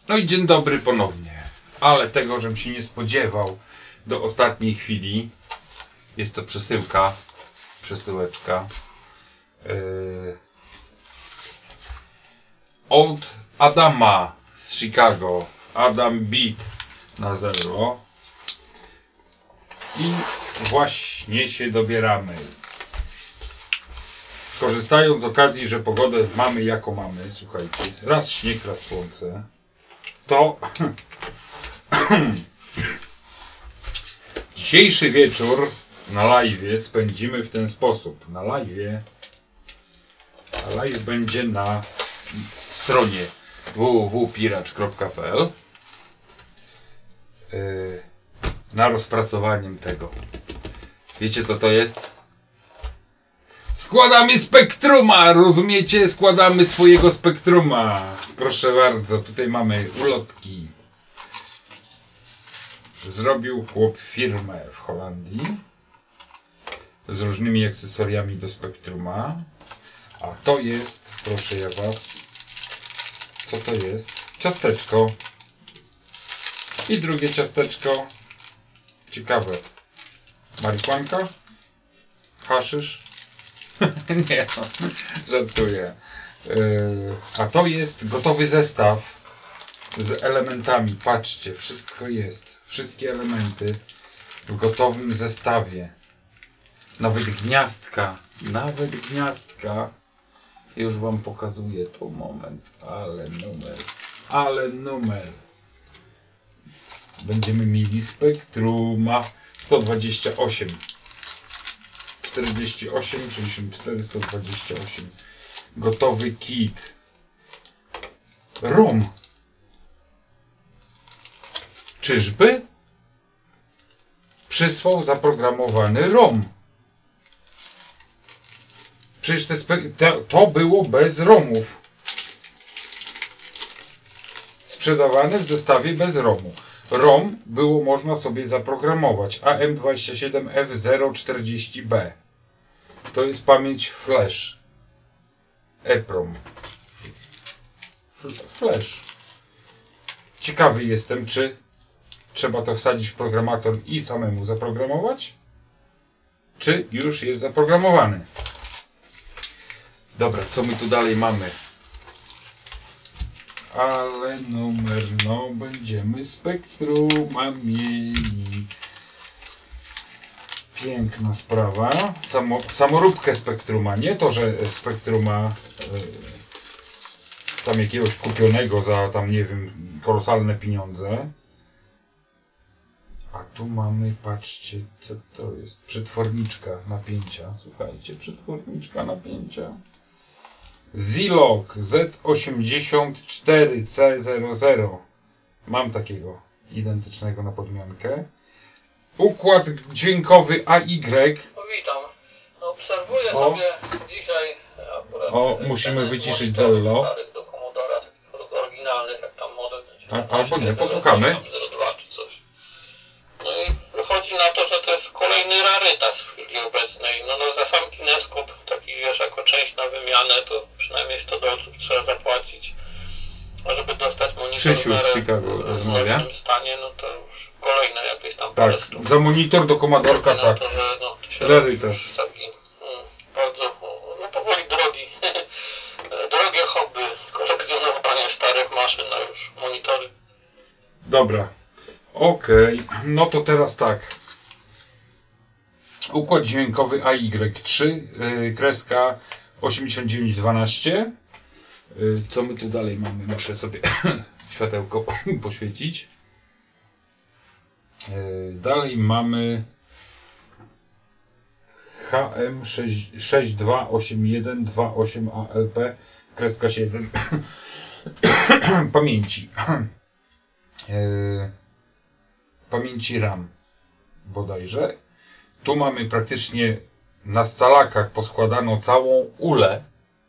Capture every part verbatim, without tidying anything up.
No i dzień dobry ponownie, ale tego, żebym się nie spodziewał do ostatniej chwili. Jest to przesyłka, przesyłeczka yy, od Adama z Chicago, Adam Beat na zero i właśnie się dobieramy. Korzystając z okazji, że pogodę mamy jaką mamy, słuchajcie, raz śnieg, raz słońce, to dzisiejszy wieczór na live spędzimy w ten sposób. Na live, a live będzie na stronie w w w kropka piracz kropka p l yy, na rozpracowaniem tego. Wiecie co to jest? Składamy spektruma, rozumiecie? Składamy swojego spektruma. Proszę bardzo, tutaj mamy ulotki. Zrobił chłop firmę w Holandii z różnymi akcesoriami do spektruma. A to jest, proszę ja was, co to jest? Ciasteczko. I drugie ciasteczko. Ciekawe. Marihuanka? Haszysz? Nie, no, żartuję. Yy, a to jest gotowy zestaw z elementami. Patrzcie, wszystko jest. Wszystkie elementy w gotowym zestawie. Nawet gniazdka. Nawet gniazdka. Już wam pokazuję to moment. Ale numer. Ale numer. Będziemy mieli spektruma sto dwadzieścia osiem. czterdzieści osiem, sześćdziesiąt cztery, sto dwadzieścia osiem. Gotowy kit. ROM. Czyżby? Przysłał zaprogramowany ROM. Przecież te te, to było bez ROMów. Sprzedawane w zestawie bez ROMu. ROM było można sobie zaprogramować. A M dwadzieścia siedem F zero czterdzieści B. To jest pamięć flash. EPROM. Flash. Ciekawy jestem, czy trzeba to wsadzić w programator i samemu zaprogramować, czy już jest zaprogramowany. Dobra, co my tu dalej mamy? Ale numer, no będziemy spektruma mieli. Piękna sprawa. Samo, samoróbkę spektruma. Nie to, że spektruma yy, tam jakiegoś kupionego za tam nie wiem kolosalne pieniądze. A tu mamy, patrzcie, co to jest? Przetworniczka napięcia. Słuchajcie, przetworniczka napięcia. Zilog Z osiemdziesiąt cztery C zero zero. Mam takiego identycznego na podmiankę. Układ dźwiękowy A Y. No, witam. No, obserwuję o. sobie dzisiaj akurat. O, musimy wyciszyć Zello. Starych do Commodora, takich oryginalnych, jak tam model. A, albo nie, posłuchamy. zero dwa czy coś. No i wychodzi na to, że to jest kolejny rarytas w chwili obecnej. No, no za sam kineskop, taki wiesz, jako część na wymianę, to przynajmniej sto dolców trzeba zapłacić. A żeby dostać monitor Krzysiu z w Chicago rozmawia. w stanie, no to już kolejne jakieś tam Tak, parę za monitor do Commodorka, na tak. to, że, no, to się Rarytas. taki mm, bardzo, no powoli drogi, drogie hobby, kolekcjonowanie starych maszyn na już monitory. Dobra. Okej, okay. No to teraz tak. Układ dźwiękowy A Y trzy, yy, kreska osiemdziesiąt dziewięć dwanaście. Yy, co my tu dalej mamy? Muszę sobie światełko poświecić. Yy, dalej mamy H M sześć dwa osiem jeden dwa osiem A L P, kreska siedem. Pamięci. Yy, pamięci RAM bodajże. Tu mamy praktycznie na scalakach poskładano całą ulę,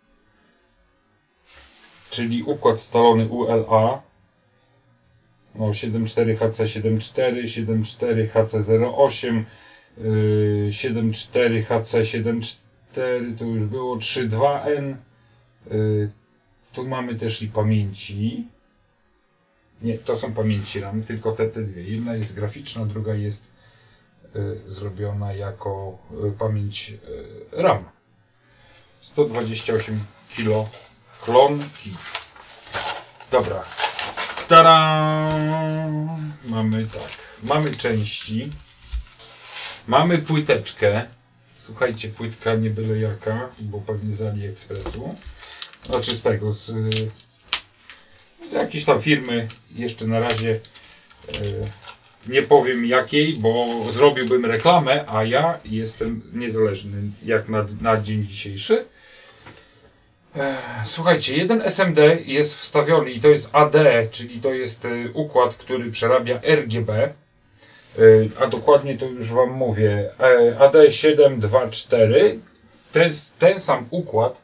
czyli układ scalony U L A, no, siedem cztery H C siedem cztery, siedem cztery H C zero osiem, yy, siedem cztery H C siedem cztery, to już było trzy dwa N, yy, tu mamy też i pamięci. Nie, to są pamięci RAM, tylko te, te dwie. Jedna jest graficzna, druga jest y, zrobiona jako y, pamięć y, RAM. sto dwadzieścia osiem kilo klonki. Dobra. Tada! Mamy tak. Mamy części. Mamy płyteczkę. Słuchajcie, płytka nie byle jaka, bo pewnie z AliExpressu. Znaczy z tego, z, z jakiejś tam firmy. Jeszcze na razie e, nie powiem jakiej, bo zrobiłbym reklamę, a ja jestem niezależny jak na, na dzień dzisiejszy. E, słuchajcie, jeden S M D jest wstawiony i to jest A D, czyli to jest e, układ, który przerabia R G B. A dokładnie to już wam mówię, A D siedem dwa cztery. Ten, ten sam układ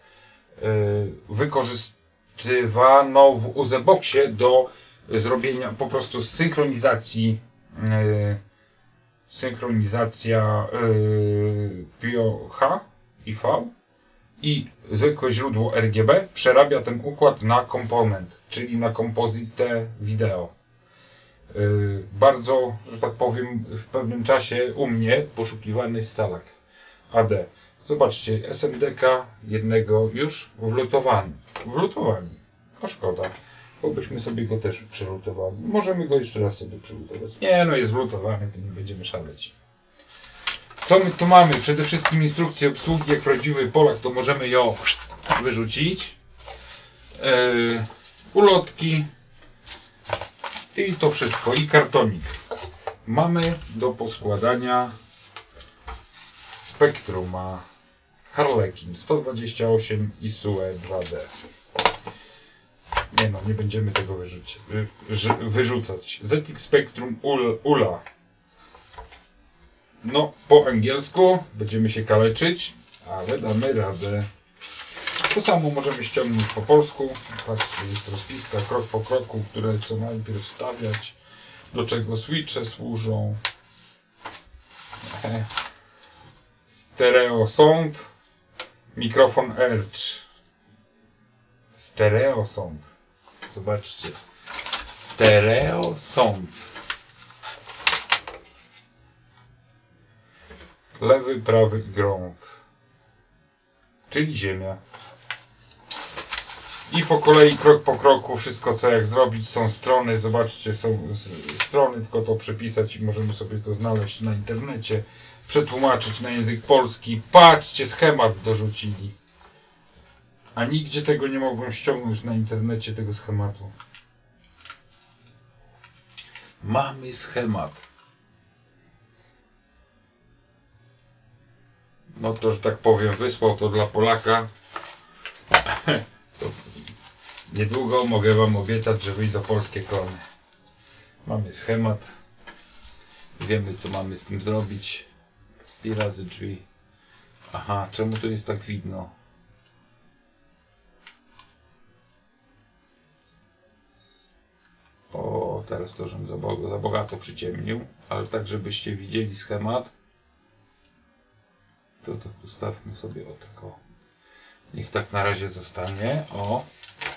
wykorzystywano w U Z Boxie do zrobienia po prostu synchronizacji synchronizacja P O H i V i zwykłe źródło R G B przerabia ten układ na komponent, czyli na kompozytę wideo. Yy, bardzo, że tak powiem, w pewnym czasie u mnie poszukiwany scalak A D. Zobaczcie, S M D K jednego już wlutowany. Wlutowani. No szkoda, bo byśmy sobie go też przelutowali. Możemy go jeszcze raz sobie przelutować. Nie, no jest wlutowany, to nie będziemy szaleć. Co my tu mamy? Przede wszystkim instrukcję obsługi. Jak prawdziwy Polak, to możemy ją wyrzucić. Yy, ulotki. I to wszystko. I kartonik. Mamy do poskładania Spectruma Harlequin sto dwadzieścia osiem i S U E dwa D. Nie no, nie będziemy tego wyrzucić, wy, wyrzucać. Z X Spectrum U L A. No, po angielsku będziemy się kaleczyć, ale damy radę. To samo możemy ściągnąć po polsku. Patrzcie, jest rozpiska krok po kroku, które co najpierw wstawiać, do czego switche służą. Stereo sound, mikrofon Edge. Stereo sound. Zobaczcie. Stereo sound. Lewy, prawy i ground. Czyli ziemia. I po kolei, krok po kroku, wszystko co jak zrobić, są strony, zobaczcie, są strony, tylko to przepisać i możemy sobie to znaleźć na internecie, przetłumaczyć na język polski. Patrzcie, schemat dorzucili. A nigdzie tego nie mogłem ściągnąć na internecie, tego schematu. Mamy schemat. No to, że tak powiem, wysłał to dla Polaka. To niedługo mogę wam obiecać, że wyjdą polskie klony. Mamy schemat. Wiemy, co mamy z tym zrobić. I razy drzwi. Aha, czemu to jest tak widno? O, teraz to, żebym za, bo za bogato przyciemnił. Ale tak, żebyście widzieli schemat. To to ustawmy sobie o tak o. Niech tak na razie zostanie. O.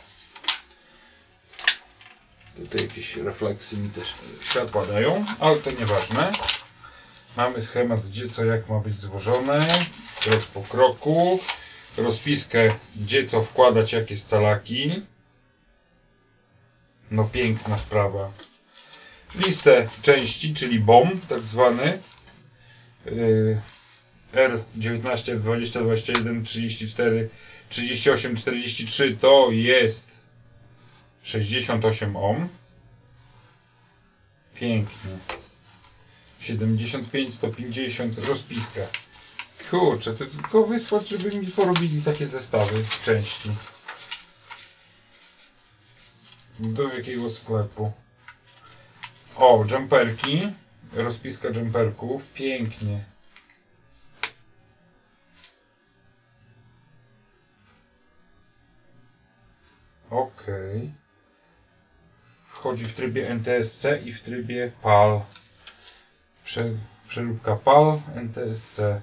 Tutaj jakieś refleksy mi też światła dają, ale to nieważne. Mamy schemat, gdzie co jak ma być złożone. Krok po kroku. Rozpiskę, gdzie co wkładać, jakie scalaki. No piękna sprawa. Listę części, czyli B O M tak zwany. Yy, R dziewiętnaście, dwadzieścia, dwadzieścia jeden, trzydzieści cztery, trzydzieści osiem, czterdzieści trzy to jest sześćdziesiąt osiem ohm. Pięknie. siedemdziesiąt pięć, sto pięćdziesiąt, rozpiska. Kurczę, to tylko wysłać, żeby mi porobili takie zestawy części. Do jakiego sklepu? O, jumperki. Rozpiska jumperków. Pięknie. Ok. Wchodzi w trybie N T S C i w trybie P A L. Prze, przeróbka P A L, N T S C.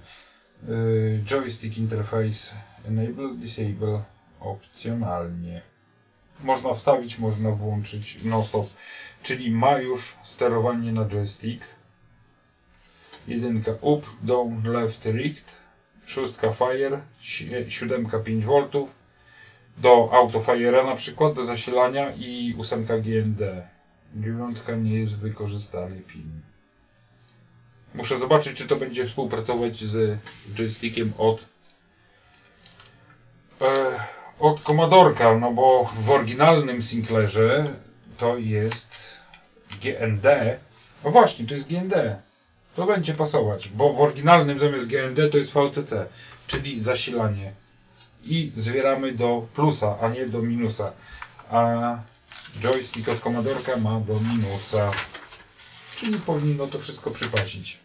Yy, joystick interface. Enable, disable. Opcjonalnie. Można wstawić, można włączyć non-stop. Czyli ma już sterowanie na joystick. Jedynka up, down, left, right. Szóstka fire, siódemka pięć woltów. Do autofire'a na przykład, do zasilania i ósemka G N D. Dziewiątka nie jest wykorzystany pin. Muszę zobaczyć, czy to będzie współpracować z joystickiem od e, od Commodorka, no bo w oryginalnym Sinclairze to jest G N D. No właśnie, to jest G N D. To będzie pasować, bo w oryginalnym zamiast G N D to jest V C C, czyli zasilanie. I zwieramy do plusa, a nie do minusa. A joystick od Commodorka ma do minusa. Czyli powinno to wszystko przypasić.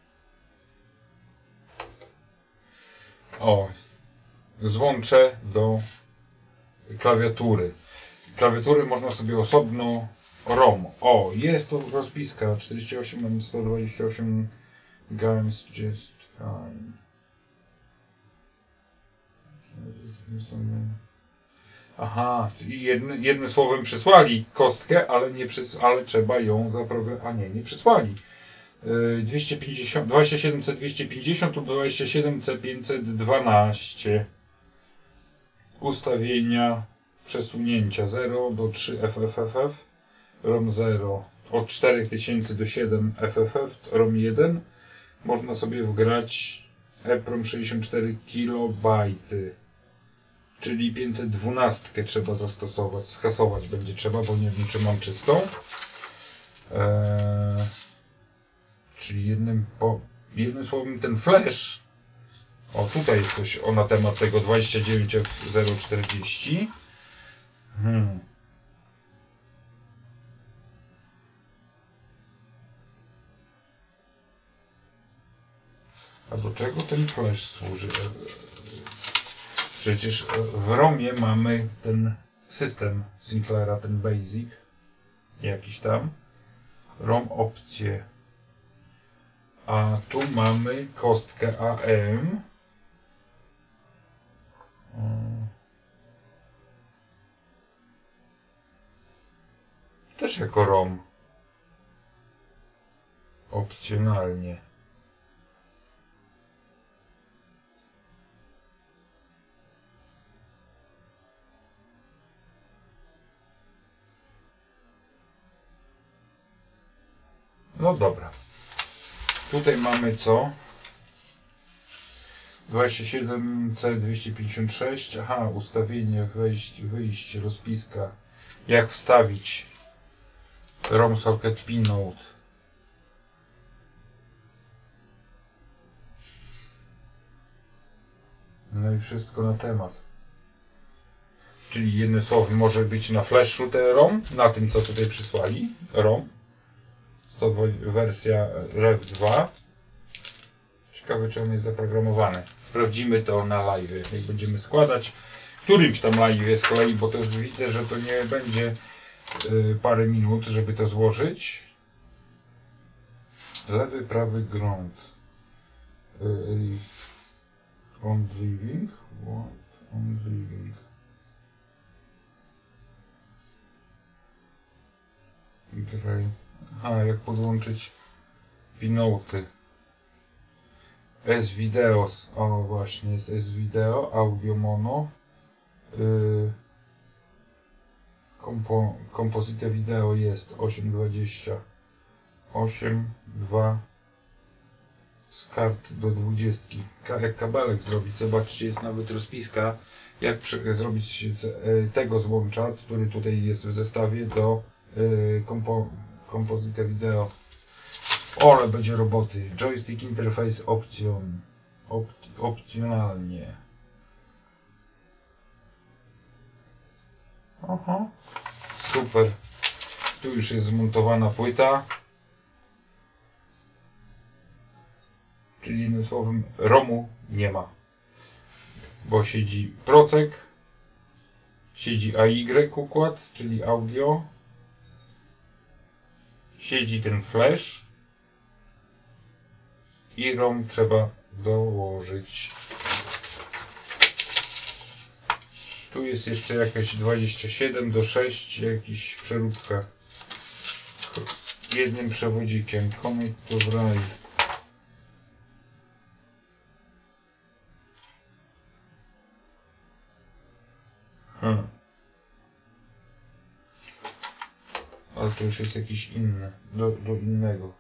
O, złączę do klawiatury. Klawiatury można sobie osobno ROM. O, jest to rozpiska czterdzieści osiem na sto dwadzieścia osiem games just fine. Aha, czyli jednym, jednym słowem przysłali kostkę, ale, nie przys ale trzeba ją zaprogramować. A nie, nie przysłali. dwieście pięćdziesiąt, dwadzieścia siedem C dwieście pięćdziesiąt lub dwadzieścia siedem C pięćset dwanaście. Ustawienia przesunięcia zero do trzy F F F F, ROM zero od cztery tysiące do siedem F F F, ROM jeden. Można sobie wgrać EEPROM sześćdziesiąt cztery kilobajty, czyli pięćset dwanaście trzeba zastosować, skasować będzie trzeba, bo nie wiem, czy mam czystą. Eee, czyli jednym, po, jednym słowem ten flash. O, tutaj jest coś o, na temat tego dwadzieścia dziewięć F zero czterdzieści. Hmm. A do czego ten flash służy? Przecież w ROMie mamy ten system Sinclaira, ten basic. Jakiś tam. ROM opcje. A tu mamy kostkę A M. Też jako ROM. Opcjonalnie. No dobra. Tutaj mamy co? dwadzieścia siedem C dwieście pięćdziesiąt sześć. Aha, ustawienie, wejść, wyjście, rozpiska. Jak wstawić ROM socket pinout. No i wszystko na temat. Czyli jednym słowem może być na flashu ten ROM, na tym co tutaj przysłali. ROM. sto dwa, wersja R E V dwa. Ciekawe, czy on jest zaprogramowany. Sprawdzimy to na live, jak będziemy składać. Którymś tam live z kolei, bo to widzę, że to nie będzie y, parę minut, żeby to złożyć. Lewy, prawy grunt. Y, on driving. What? On driving. Graj. Aha, jak podłączyć pinouty. S-Videos, o właśnie jest S-Video, audio mono. Yy, kompo, Composite Video jest osiem dwadzieścia osiem dwa z kart do dwudziestki. Jak kabelek zrobić, zobaczcie, jest nawet rozpiska, jak przy, zrobić z y, tego złącza, który tutaj jest w zestawie, do y, kompo, Composite Video. Ole, będzie roboty. Joystick Interface Option. Op opcjonalnie. Aha. Super. Tu już jest zmontowana płyta. Czyli jednym słowem ROMu nie ma. Bo siedzi procek. Siedzi A Y układ, czyli audio. Siedzi ten flash. I ROM trzeba dołożyć. Tu jest jeszcze jakieś dwadzieścia siedem do sześć, jakiś przeróbka. Jednym przewodzikiem. Comic to Braille. Hmm. Ale to już jest jakiś inny. Do, do innego.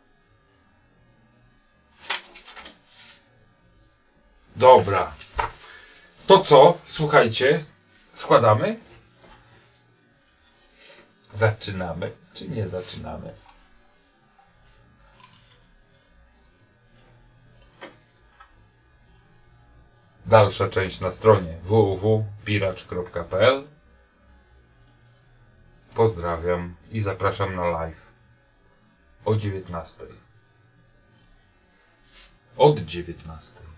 Dobra. To co? Słuchajcie. Składamy? Zaczynamy, czy nie zaczynamy? Dalsza część na stronie w w w kropka piracz kropka p l. Pozdrawiam i zapraszam na live o dziewiętnastej. Od dziewiętnastej.